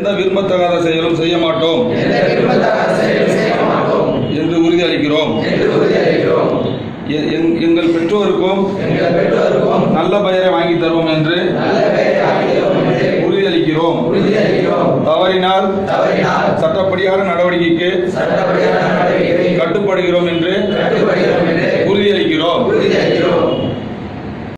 எந்த விரும்பத்தகாத செயலும் செய்ய மாட்டோம் என்று உறுதியளிக்கிறோம். எங்கள் பெற்றோருக்கும் நல்ல பெயரை வாங்கி தருவோம் என்று உறுதியளிக்கிறோம். தவறினால் சட்டப்படியான நடவடிக்கைக்கு கட்டுப்படுகிறோம் என்று